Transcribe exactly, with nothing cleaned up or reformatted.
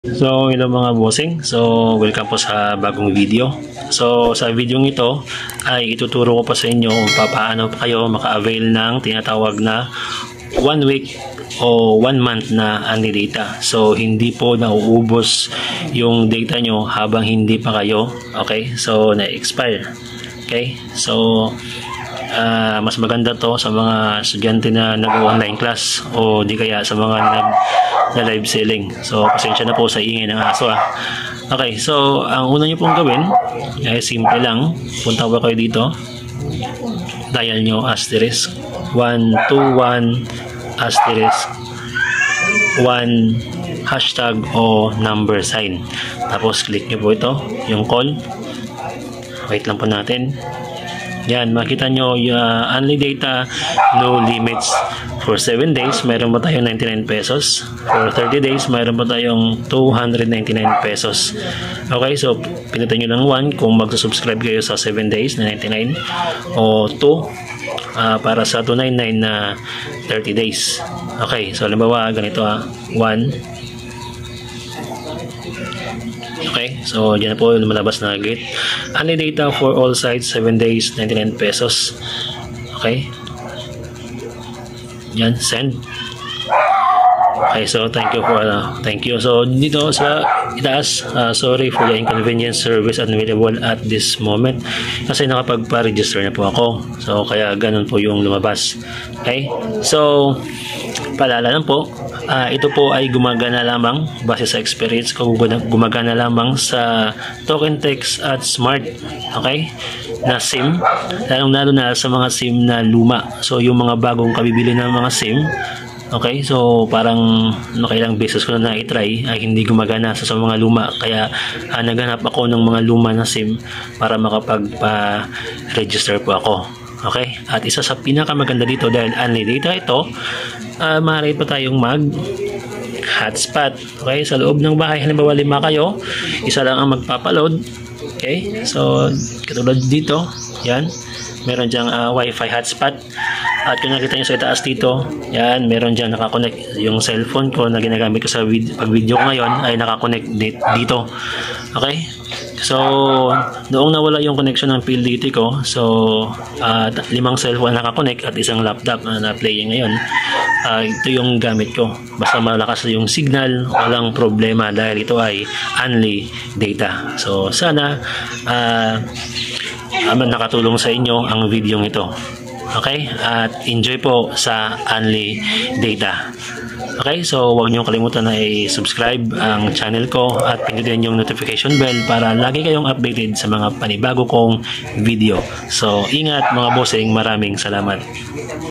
So, hello mga bossing. So, welcome po sa bagong video. So, sa video ito ay ituturo ko pa sa inyo kung paano pa kayo maka-avail ng tinatawag na one week o one month na unli data. So, hindi po nauubos yung data nyo habang hindi pa kayo, okay? So, na-expire. Okay? So, Uh, mas maganda to sa mga estudyante na nag-online class o di kaya sa mga nag na live selling. So, pasensya na po sa ingay ng aso ah. Okay, so ang una nyo pong gawin ay simple lang. Punta ba kayo dito? Dial nyo asterisk one two one asterisk one hashtag o number sign. Tapos click nyo po ito, yung call. Wait lang po natin. Yan, makita nyo yung uh, only data, no limits. For seven days, mayroon pa tayong ninety-nine pesos. For thirty days, mayroon pa tayong two hundred ninety-nine pesos. Okay, so pindutin nyo lang one kung magsusubscribe kayo sa seven days na ninety-nine o two uh, para sa two ninety-nine na thirty days. Okay, so halimbawa ganito ha, one. Okay, so dyan na po yung lumalabas na gate. Only data for all sites, seven days, ninety-nine pesos. Okay. Yan, send. Okay, so thank you for, uh, thank you. So dito sa itaas, uh, sorry for the inconvenience, service unavailable at this moment. Kasi nakapagpa-register na po ako. So kaya ganun po yung lumabas. Okay, so paalala lang po, uh, ito po ay gumagana lamang base sa experience ko, gumagana lamang sa token text at smart, okay, na SIM, lalong lalo na sa mga SIM na luma. So yung mga bagong kabibili ng mga SIM, okay, so parang nakailang beses ko na na-try ay hindi gumagana sa, sa mga luma, kaya uh, naghanap ako ng mga luma na SIM para makapagpa-register po ako. Okay, at isa sa pinakamaganda dito dahil only data ito, uh, maaari pa tayong mag hotspot. Okay, sa loob ng bahay, halimbawa lima kayo, isa lang ang magpapaload. Okay, so katulad dito, yan, meron diyang uh, wifi hotspot. At kung nakita nyo sa itaas dito, yan, meron dyan nakakonect. Yung cellphone ko na ginagamit ko sa vid pag video ko ngayon ay nakakonect dito. Okay, so noong nawala yung connection ng P L D T ko, so uh, limang cellphone nakakonect at isang laptop na na-play ngayon. Uh, ito yung gamit ko. Basta malakas yung signal, walang problema dahil ito ay only data. So sana uh, aman nakatulong sa inyo ang video ito. Okay? At enjoy po sa only data. Okay? So huwag niyo kalimutan na i-subscribe ang channel ko at pindutin yung notification bell para lagi kayong updated sa mga panibago kong video. So ingat mga bossing, maraming salamat.